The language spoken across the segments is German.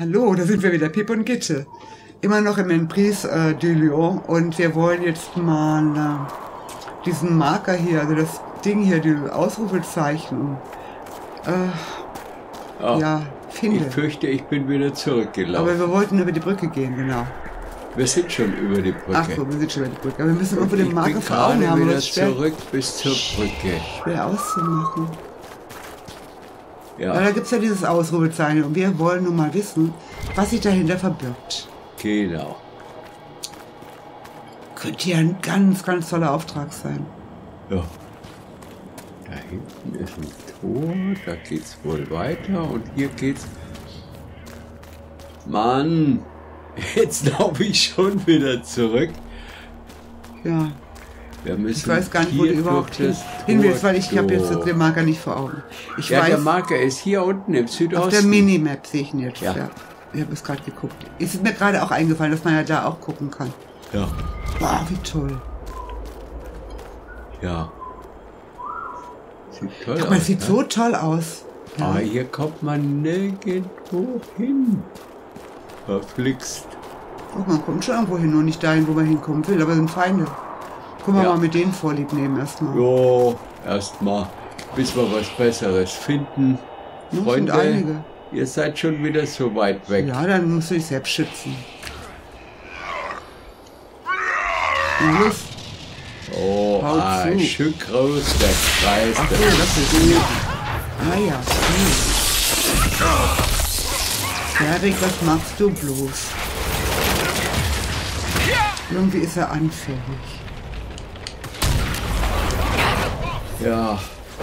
Hallo, da sind wir wieder, Pip und Gitte. Immer noch im Emprise du Lion und wir wollen jetzt mal diesen Marker hier, also das Ding hier, die Ausrufezeichen, ja, finden. Ich fürchte, ich bin wieder zurückgelaufen. Aber wir wollten über die Brücke gehen, genau. Wir sind schon über die Brücke. Ach so, wir sind schon über die Brücke. Aber wir müssen irgendwo den Marker vor Augen haben. Wieder zurück bis zur Brücke. Schwer auszumachen. Ja. Aber da gibt es ja dieses Ausrufezeichen und wir wollen nun mal wissen, was sich dahinter verbirgt. Genau. Könnte ja ein ganz, ganz toller Auftrag sein. Ja. Da hinten ist ein Tor, da geht's wohl weiter und hier geht's... Mann, jetzt laufe ich schon wieder zurück. Ja. Wir müssen Ich weiß gar nicht, wo du überhaupt hin willst, weil ich habe jetzt den Marker nicht vor Augen. Ich weiß, der Marker ist hier unten im Südosten. Auf der Minimap sehe ich ihn jetzt. Ja. Ja. Ich habe es gerade geguckt. Ist mir gerade auch eingefallen, dass man ja da auch gucken kann. Ja. Boah, wie toll. Ja. Sieht toll Guck aus. mal, es sieht ne? so toll aus. Ja. Aber hier kommt man nirgendwo hin. Verflixt. Guck, man kommt schon irgendwo hin, nur nicht dahin, wo man hinkommen will, aber sind Feinde. Guck mal, Ja. mal mit denen Vorlieb nehmen erstmal. Jo, erstmal, bis wir was Besseres finden. Sind Freunde, einige. ihr seid schon wieder so weit weg. Ja, dann musst du dich selbst schützen. Na los. Oh, Hau zu. schön groß, der Kreis. Ach der so, das ist gut. Ah ja. Erik, was machst du bloß? Irgendwie ist er anfällig. Ja.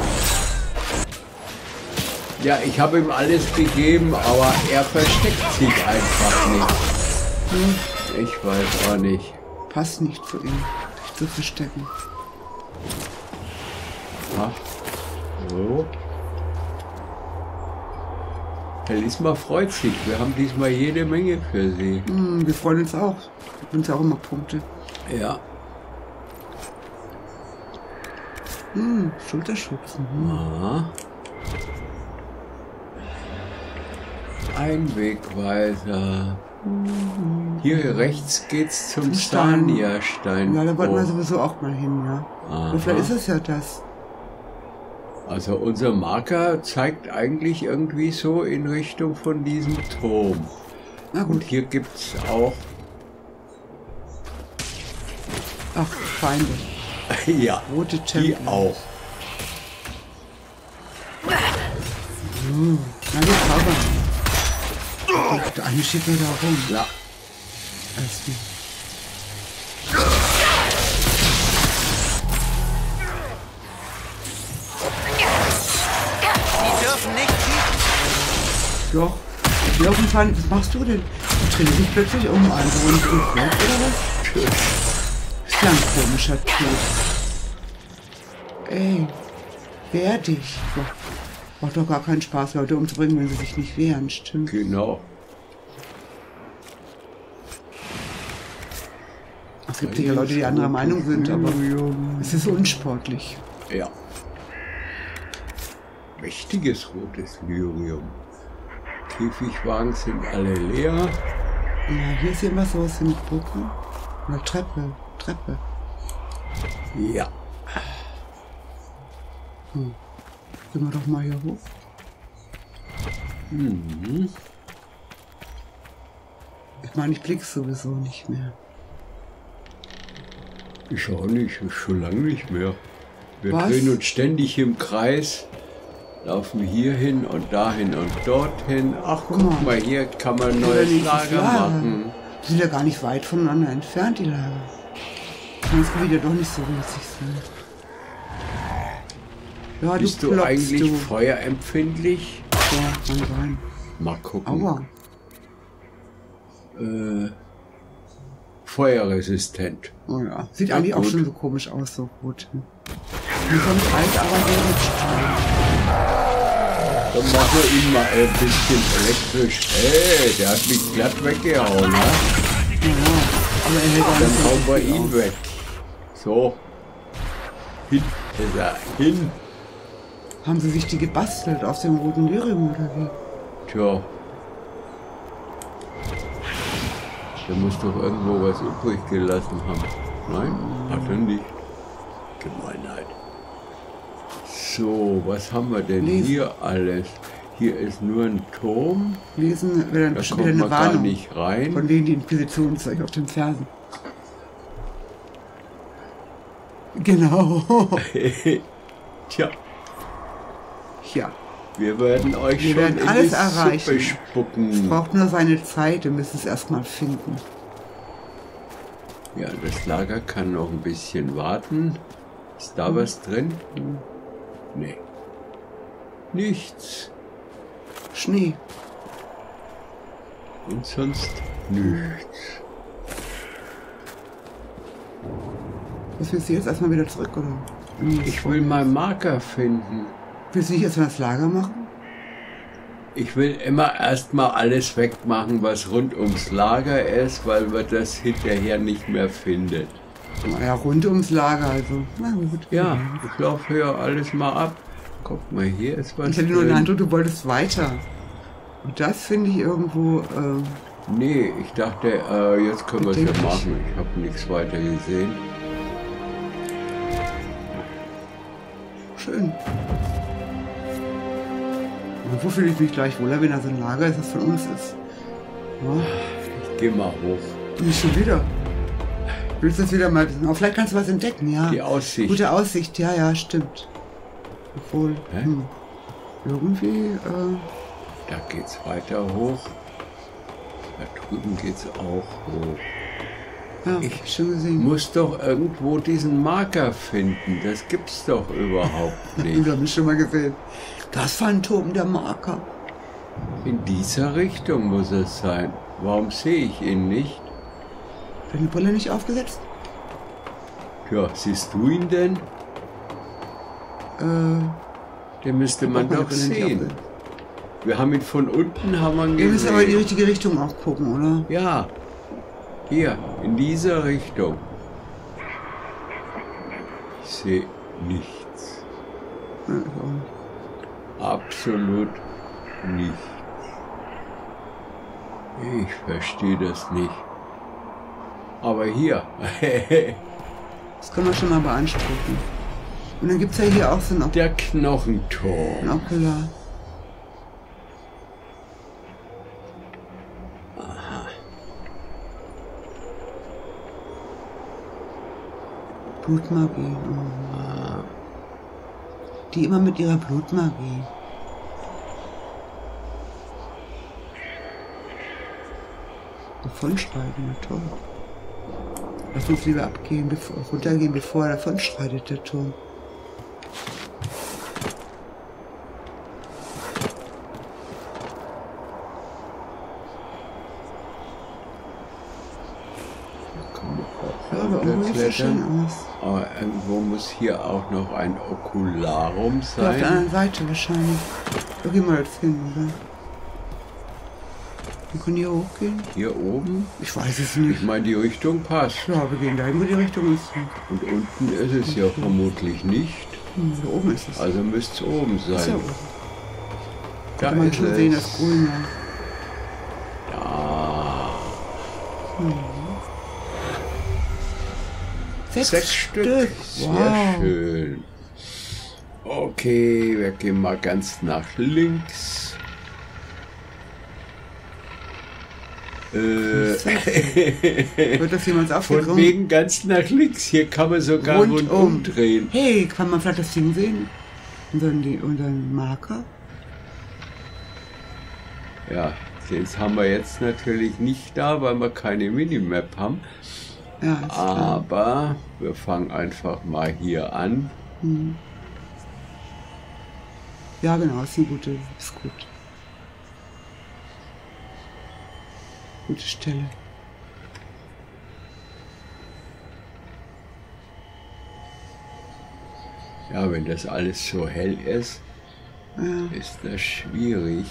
Ja, ich habe ihm alles gegeben, aber er versteckt sich einfach nicht. Ich weiß auch nicht. Passt nicht zu ihm, dich zu verstecken. Ach, so. Herr Liesmer freut sich. Wir haben diesmal jede Menge für Sie. Wir freuen uns auch. Wir uns ja auch immer Punkte. Ja. Schulterschutz. Aha. Ein Wegweiser. Hier rechts geht's zum Stein. Stania-Stein. Ja, da wollten wir sowieso auch mal hin, ja. Aha. Aber vielleicht ist es ja das. Also unser Marker zeigt eigentlich irgendwie so in Richtung von diesem Turm. Na Und gut. hier gibt's auch... Ach, Feinde. ja, Rote die Tempel. auch. Na, die zaubern. Oh, der eine steht nur da rum. Ja. Erstmal. Die dürfen nicht schießen. Doch. Die auf jeden Fall, was machst du denn? Du drehst dich plötzlich um, also und weg, oder was? Ist ja ein komischer Tod. Ey, wehr dich. Macht doch gar keinen Spaß, Leute umzubringen, wenn sie sich nicht wehren, stimmt. Genau. Es gibt sicher Leute, die anderer Meinung sind, aber es ist unsportlich. Ja. Mächtiges rotes Lyrium. Käfigwagen sind alle leer. Ja, hier ist irgendwas sowas mit Brücke. Oder Treppe. Ja. Gehen wir doch mal hier hoch. Ich meine, ich blick's sowieso nicht mehr. Ich auch nicht, schon lange nicht mehr. Wir Was? drehen uns ständig im Kreis, laufen hier hin und dahin und dorthin. Ach, guck mal, hier kann man ein neues Lager machen. Die sind ja gar nicht weit voneinander entfernt, die Lager. Das wird ja doch nicht so riesig sein. Ja, Bist du eigentlich feuerempfindlich? Ja, kann sein. Mal gucken. Aua. Feuerresistent. Oh ja. Sieht Ja, eigentlich auch gut. schon so komisch aus, so rot. Hier kommt alt, aber der mit Stein. Dann machen wir ihn mal ein bisschen elektrisch. Hey, der hat mich glatt weggehauen, ne? Ja, aber er hält auch Dann nicht so hauen wir richtig ihn auf. weg. So. Hin ist er. Hin. Haben sie sich die gebastelt aus dem roten Lyrium oder wie? Tja. Der muss doch irgendwo was übrig gelassen haben. Nein, hat er nicht. Gemeinheit. So, was haben wir denn hier alles? Hier ist nur ein Turm. Lesen wäre dann Da bestimmt kommt wieder eine man gar Warnung nicht rein. von wegen die Inquisitionszeug auf den Fersen. Genau. Tja, Ja, wir werden euch wir schon werden in alles die erreichen. Suppe Es spucken. braucht nur seine Zeit, wir müssen es erstmal finden. Ja, das Lager kann noch ein bisschen warten. Ist da was drin? Nee. Nichts. Schnee. Und sonst nichts. Was willst du jetzt erstmal wieder zurück, oder? Ich will meinen Marker finden. Willst du nicht erstmal das Lager machen? Ich will immer erstmal alles wegmachen, was rund ums Lager ist, weil man das hinterher nicht mehr findet. Ja, rund ums Lager, also. Na gut. Ja, ich laufe hier alles mal ab. Guck mal, hier ist was Ich hatte nur den drin. Eindruck, du wolltest weiter. Und das finde ich irgendwo. Nee, ich dachte, jetzt können wir es ja Bedenklich. machen. Ich habe nichts weiter gesehen. Schön. Und wo fühle ich mich gleich wohler, wenn da so ein Lager ist, das von uns ist? Ja, Ich geh mal hoch. nicht schon wieder. Willst du das wieder mal wissen? Aber vielleicht kannst du was entdecken, ja. Die Aussicht. Gute Aussicht, ja, ja, stimmt. Obwohl, Hä? irgendwie, Da geht's weiter hoch. Da drüben geht's auch hoch. ja, Ich schon gesehen. Muss doch irgendwo diesen Marker finden. Das gibt's doch überhaupt nicht. Wir haben es schon mal gesehen. Das Phantom, der Marker. In dieser Richtung muss es sein. Warum sehe ich ihn nicht? Deine Brille nicht aufgesetzt? Ja, siehst du ihn denn? Den müsste man braucht meine doch Brille nicht sehen. aufsetzen. Wir haben ihn von unten haben wir Wir müssen aber in die gesehen. richtige Richtung auch gucken, oder? Ja, hier, in dieser Richtung. Ich sehe nichts. Ja, ich auch nicht. Absolut nichts. Ich verstehe das nicht. Aber hier. Das können wir schon mal beanspruchen. Und dann gibt es ja hier auch so einen Der Knochenturm. Okular. Blutmagie. Oh. Die immer mit ihrer Blutmagie. Davonschreiten, na toll. Lass uns lieber abgehen, runtergehen, bevor er davonschreitet, der Turm. Ja, aber irgendwie sieht das schön aus. Aber irgendwo muss hier auch noch ein Okularum Ja, auf der sein. anderen Seite wahrscheinlich. Da gehen wir jetzt hin, oder? Wir können hier hochgehen? Hier oben? Ich weiß es Ich nicht. meine, die Richtung passt. Ja, wir gehen dahin, wo die Richtung ist. Und unten ist es ja vermutlich nicht. Da oben ist es. Also müsste es oben Ist ja sein. oben. Da Kann man ist schon sehen, das es. Grüne. Ja. Sechs Stück. Sehr Wow. schön. Okay, wir gehen mal ganz nach links. Wird das jemals Von aufgekommen? wegen ganz nach links. Hier kann man sogar rundum drehen. Hey, kann man vielleicht das Ding sehen? Unseren Marker? Ja, den haben wir jetzt natürlich nicht da, weil wir keine Minimap haben. Ja, ist klar. Aber wir fangen einfach mal hier an. Ja, genau, ist eine gute, ist gut. Gute Stelle. Ja, wenn das alles so hell ist, Ja. ist das schwierig.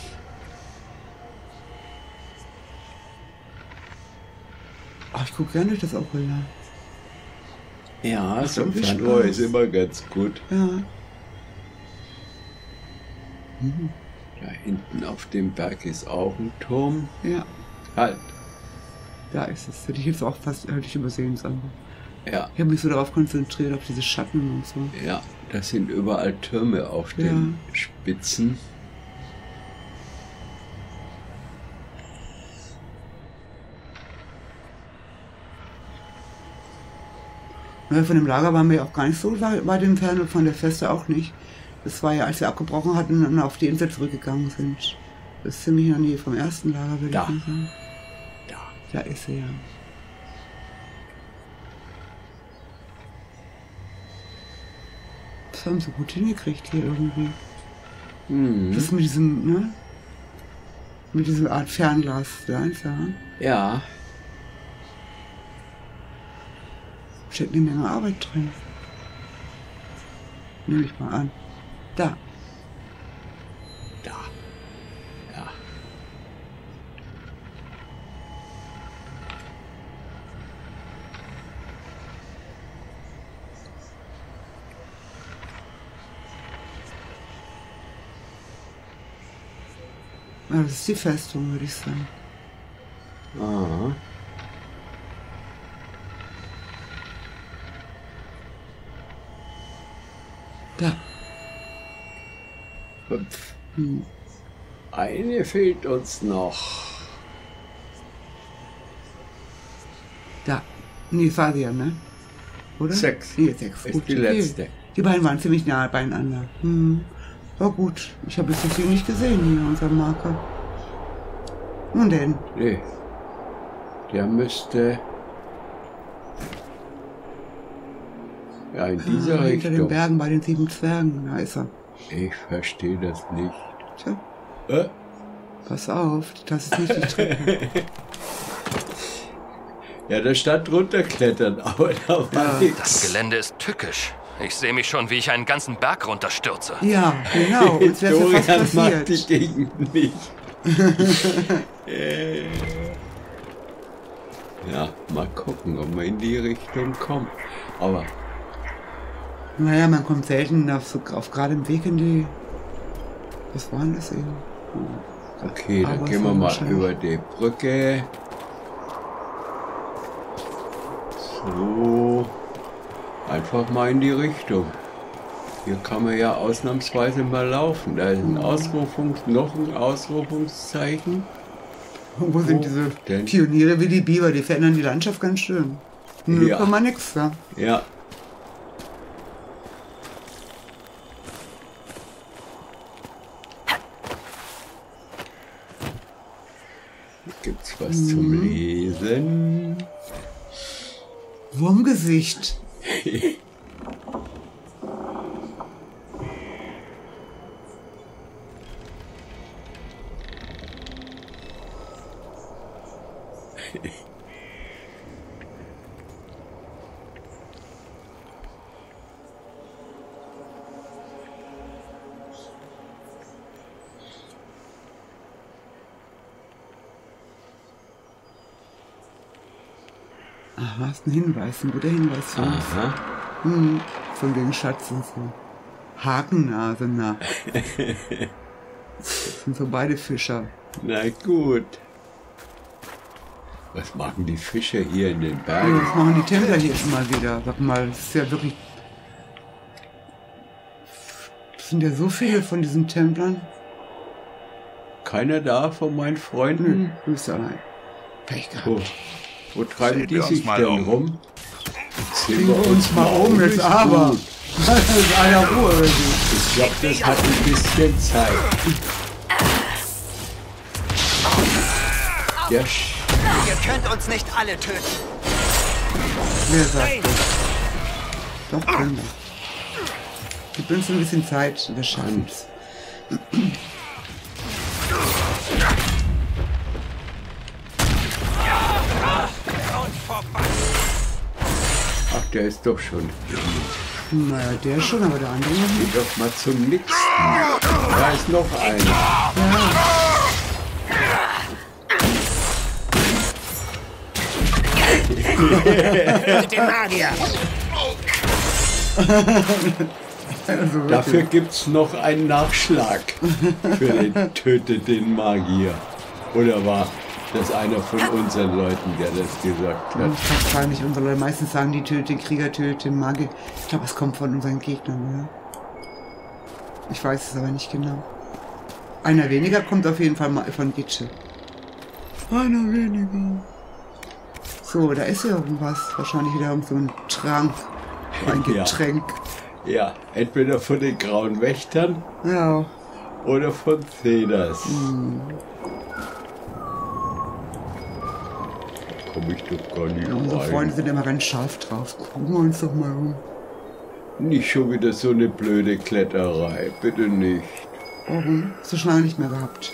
Ach, ich gucke gerne durch das Okular. Ja, so ein irgendwie Fernrohr Spaß. ist immer ganz gut. Ja. Da hinten auf dem Berg ist auch ein Turm. Ja. Halt. Da ist es. Hätte ich jetzt auch fast übersehen sollen. Ja. Ich habe mich so darauf konzentriert, auf diese Schatten und so. Ja, das sind überall Türme auf den Spitzen. Ja, von dem Lager waren wir auch gar nicht so weit entfernt und von der Feste auch nicht. Das war ja, als wir abgebrochen hatten und auf die Insel zurückgegangen sind. Das ist ziemlich in der Nähe vom ersten Lager, würde ich mal sagen. Da ist sie ja. Das haben sie gut hingekriegt hier irgendwie. Mhm. Das mit diesem, ne? Mit dieser Art Fernglas da einfach. Ja. Steckt eine Menge Arbeit drin. Nehme ich mal an. Da. Da. Ja. Ja, das ist die Festung, würde ich sagen. Aha. Da. 5. Eine fehlt uns noch. Da. Nee, das war sie ja, ne? Oder? 6. Nee, 6. Ist Gut, die letzte. Die beiden waren ziemlich nah beieinander. War gut. Ich habe jetzt so viel nicht gesehen hier, unser Marker. Nun denn. Nee. Der müsste... Ja, in dieser Richtung. Hinter den Bergen bei den 7 Zwergen. Da ist er. Ich verstehe das nicht. Tja. Pass auf, das ist nicht die Treppe. Ja, da stand runterklettern, aber da war nichts. Das Gelände ist tückisch. Ich sehe mich schon, wie ich einen ganzen Berg runterstürze. Ja, genau. Uns wäre fast passiert. Mag die Gegend nicht. Ja, mal gucken, ob man in die Richtung kommt. Aber... Naja, man kommt selten auf gerade im Weg in die... Was war denn das eben? Okay, dann gehen wir mal über die Brücke. So. Einfach mal in die Richtung. Hier kann man ja ausnahmsweise mal laufen. Da ist ein noch ein Ausrufungszeichen. Wo sind diese Pioniere wie die Biber? Die verändern die Landschaft ganz schön. Nö, kann man nix sagen. Ja. Gibt's was zum Lesen? Wurmgesicht. Aha, ist ein Hinweis, ein guter Hinweis für uns. Aha. Von wegen Schatz und so. Hakennase, na. Das sind so beide Fischer. Na gut. Was machen die Fische hier in den Bergen? Ja, das machen die Templer hier immer wieder. Sag mal, das ist ja wirklich... Es sind ja so viele von diesen Templern. Keiner da von meinen Freunden? Du bist allein. Pech gehabt. Wo treiben die sich denn rum? Sehen wir uns mal um jetzt aber. Das ist einer Ruhe. Ich glaube, das hat ein bisschen Zeit. Ja, Ihr könnt uns nicht alle töten. Wer sagt das? Doch, können wir. Gib uns ein bisschen Zeit, wir schaffen es. ach, der ist doch schon. Naja, der schon, aber der andere noch nicht. Geh doch mal zum nächsten. Da ist noch einer. Den Magier. Also Dafür gibt's noch einen Nachschlag für den Töte den Magier. Oder war Das ist einer von unseren Leuten, der das gesagt hat. Ich glaube gar nicht unsere Leute. Meistens sagen die tötet den Krieger, tötet den Magier. Ich glaube, es kommt von unseren Gegnern, ja. Ich weiß es aber nicht genau. Einer weniger kommt auf jeden Fall mal von Gitsche. Einer weniger. So, da ist ja irgendwas. Wahrscheinlich wieder irgend so ein Trank. So ein Getränk. Ja, entweder von den Grauen Wächtern oder von Zedas. Da komme ich doch gar nicht Unsere Freunde sind immer ganz scharf drauf. Gucken wir uns doch mal um. Nicht schon wieder so eine blöde Kletterei, bitte nicht. Warum? Hast du schon lange nicht mehr gehabt?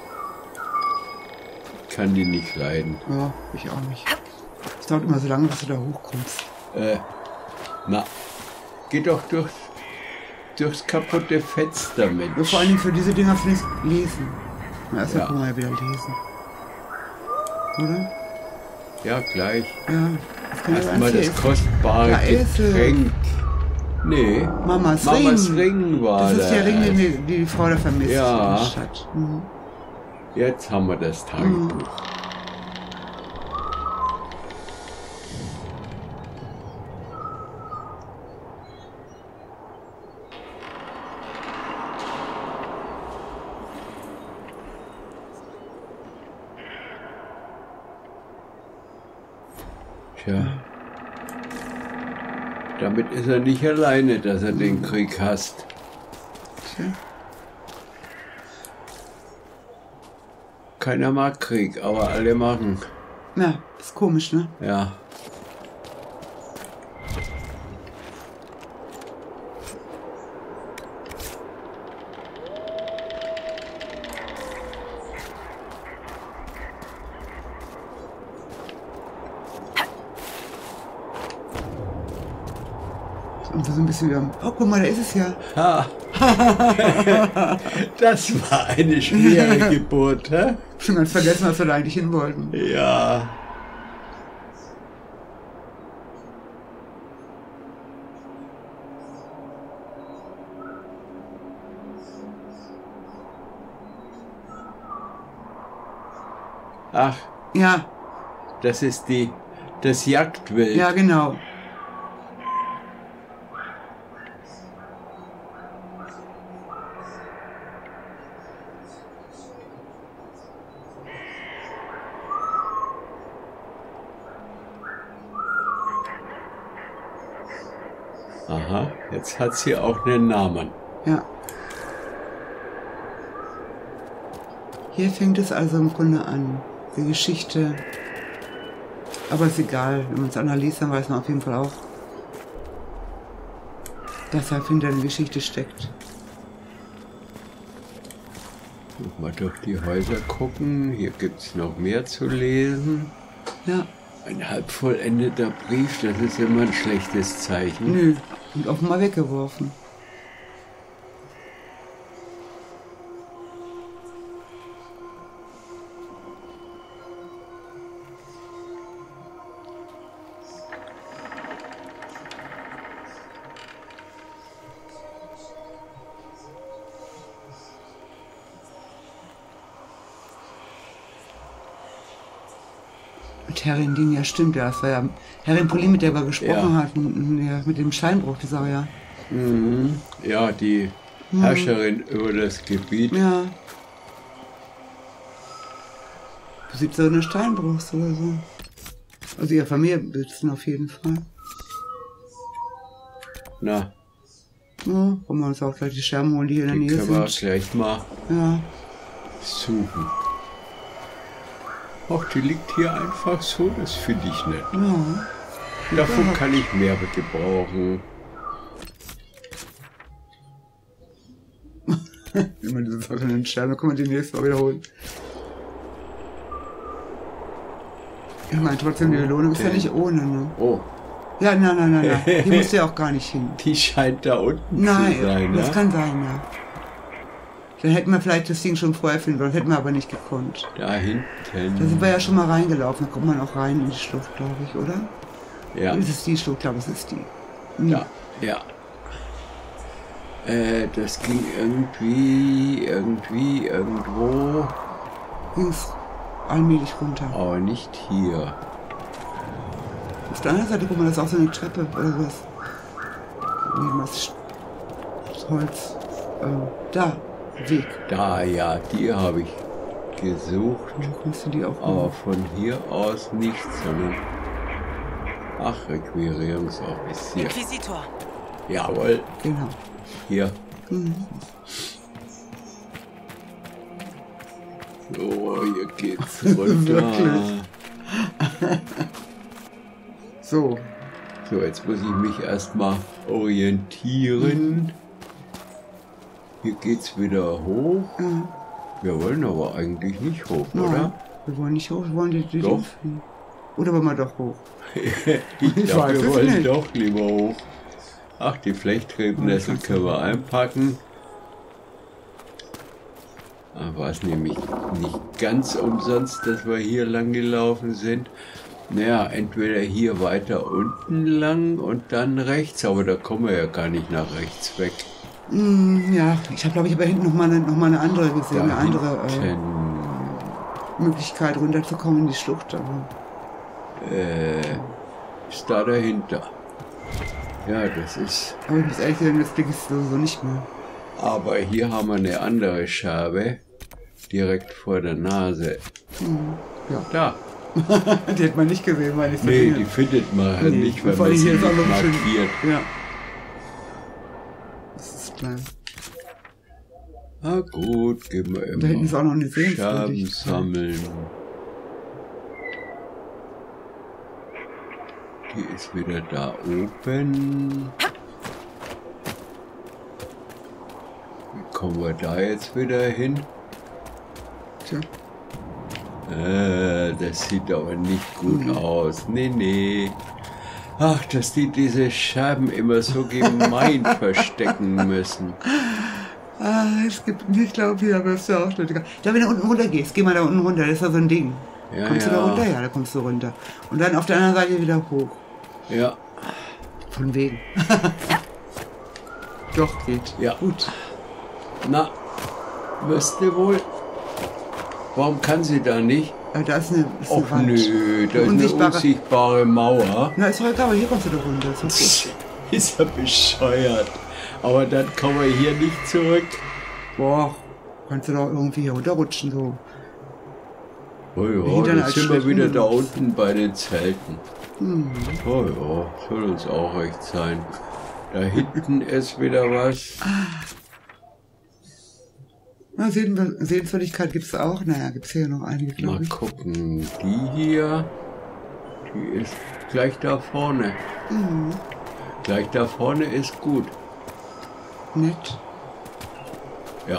Ich kann die nicht leiden. Ja, ich auch nicht. Es dauert immer so lange, bis du da hochkommst. Na, geh doch durchs kaputte Fenster, Mensch. Ja, vor allen Dingen für diese Dinger finde ich lesen. Na, erstmal können wir ja wieder lesen. Oder? Ja, gleich. Ja. Erstmal das kostbare Getränk. Nee. Mamas Ring war das. Das ist der Ring, den die Frau da vermisst in der Stadt. Jetzt haben wir das Tagebuch. Tja. Damit ist er nicht alleine, dass er den Krieg hasst. Tja. Keiner mag Krieg, aber alle machen. Ja, ist komisch, ne? Ja. Und so ein bisschen wie, oh, guck mal, da ist es ja. Ha. Das war eine schwere Geburt, hä? Schon ganz vergessen, was wir da eigentlich hin wollten. Ja. Ach. Ja. Das ist das Jagdwild. Ja, genau. Aha, jetzt hat sie auch einen Namen. Ja. Hier fängt es also im Grunde an. Die Geschichte. Aber ist egal, wenn man es analysiert, dann weiß man auf jeden Fall auch, dass da hinter der Geschichte steckt. Mal durch die Häuser gucken. Hier gibt es noch mehr zu lesen. Ja. Ein halb vollendeter Brief, das ist immer ein schlechtes Zeichen. Nö, und offenbar weggeworfen. Herrin Ding, ja stimmt, ja, das war ja Herrin Pauline, mit der wir gesprochen hatten, mit dem Steinbruch, die Sache, ja. Mhm. Ja, die Herrscherin über das Gebiet. Ja. Sieht so eine Steinbruchs oder so. Also ihre Familie besitzen auf jeden Fall. Na. Ja, wollen wir uns auch gleich die Scherben holen, die hier in der Nähe sind. Können wir gleich mal suchen. Ach, die liegt hier einfach so, das finde ich nett. Ja. Davon kann ich mehr gebrauchen. Immer diese verschiedenen Scherben, können wir die nächste Mal wiederholen. Ich meine, trotzdem, die Belohnung ist ja nicht ohne, ne? Oh. Ja, nein. Die muss ja auch gar nicht hin. Die scheint da unten zu sein, Nein, das kann sein, ja. Dann hätten wir vielleicht das Ding schon vorher finden wollen, hätten wir aber nicht gekonnt. Da hinten. Da sind wir ja schon mal reingelaufen, da kommt man auch rein in die Schlucht, glaube ich, oder? Ja. Ist es die Schlucht? Glaube ich, es ist die. Ja. Das ging irgendwo. Links. allmählich runter. Aber nicht hier. Auf der anderen Seite, guck mal, das ist auch so eine Treppe oder sowas. Irgendwas Holz. Da, Weg. Da, ja, die habe ich gesucht. Wo kannst du die auch Aber von hier aus nicht, sondern... Ach, Requirierungsoffizier. Inquisitor. Jawohl, Genau. hier. So, hier geht's runter. So. So, jetzt muss ich mich erstmal orientieren. Hier geht's wieder hoch. Wir wollen aber eigentlich nicht hoch, Nein, oder? wir wollen nicht hoch, wir wollen die Doch. fliegen. Oder wollen wir doch hoch? Ich Ich glaube, weiß wir es wollen nicht. doch lieber hoch. Ach, die Flechtrebennessel können wir einpacken. Da war es nämlich nicht ganz umsonst, dass wir hier lang gelaufen sind. Naja, entweder hier weiter unten lang und dann rechts, aber da kommen wir ja gar nicht nach rechts weg. Ja, ich habe, glaube ich, aber hinten noch mal eine andere gesehen, eine andere hinten, Möglichkeit runterzukommen in die Schlucht. Aber ist da dahinter. Ja, das ist... ich muss ehrlich sagen, das Blick ist sowieso nicht mehr. Aber hier haben wir eine andere Scherbe, direkt vor der Nase. Ja. Da. Die hätte man nicht gesehen, weil ich so Nee, Dinge- die findet man halt nicht, wenn vor man allem sie hier ist auch nicht noch schön- markiert. Ja. Das ist klein. Na gut, gehen wir immer Da hinten ist auch noch eine Scherben Sehenswürdigkeit. sammeln. Die ist wieder da oben. Wie kommen wir da jetzt wieder hin? Tja. Das sieht aber nicht gut aus. Nee. Ach, dass die diese Scherben immer so gemein verstecken müssen. Es gibt, ich glaube, hier wirst du auch schnell. Da, wenn du unten runter gehst, geh mal da unten runter, das ist da so ein Ding. Ja, Kommst du da runter? Ja, da kommst du runter. Und dann auf der anderen Seite wieder hoch. Ja, Von wegen. Doch, geht. ja. Gut. Na, wirst du wohl. Warum kann sie da nicht? Da ist eine Och Wand. nö, da ist eine Unsichtbare- unsichtbare Mauer. Na, ist heute, aber hier kommst du doch runter. Das ist gut. Ist ja bescheuert. Aber dann kommen wir hier nicht zurück. Boah, kannst du doch irgendwie hier runterrutschen, so. Oh ja, Hintern dann als sind wir Schleppen wieder da benutzt. unten bei den Zelten. Oh ja, soll uns auch recht sein. Da hinten ist wieder was. Na, Sehenswürdigkeit gibt's auch. Naja, gibt's hier noch einige, glaube Mal ich. gucken, die hier, die ist gleich da vorne. Gleich da vorne ist gut. Nett. Ja.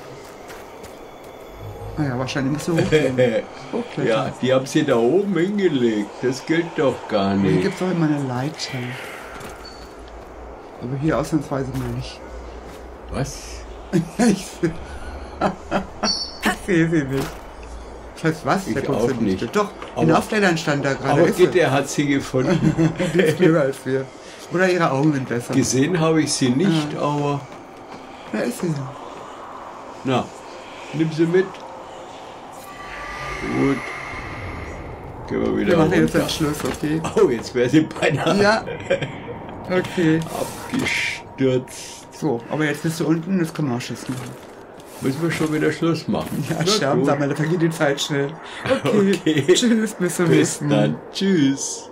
Naja, wahrscheinlich musst du hochgehen. Hochklettern. Ja, die haben sie da oben hingelegt. Das gilt doch gar Hier nicht. gibt's auch immer eine Leiter. Aber hier ausnahmsweise mal nicht. Was? Ich sehe sie nicht. Das heißt was? Ich Da kommst du auch nicht. Doch, in Aber- Aufkleidern stand da gerade. Aber Ist sie. der hat sie gefunden. Die ist klüger als wir. Oder ihre Augen sind besser. Gesehen habe ich sie nicht, aber Da ist sie. na, nimm sie mit. Gut. Gehen wir Wir wieder machen jetzt runter. den Schluss, okay? Oh, jetzt wäre sie beinahe Ja. Okay. abgestürzt. So, aber jetzt bist du unten, jetzt können wir auch Schluss machen. Müssen wir schon wieder Schluss machen. Ja, Na Scherben gut. sammeln, da vergeht die Zeit schnell. Okay. Okay. Tschüss, bis zum Bis nächsten Mal. dann. Tschüss.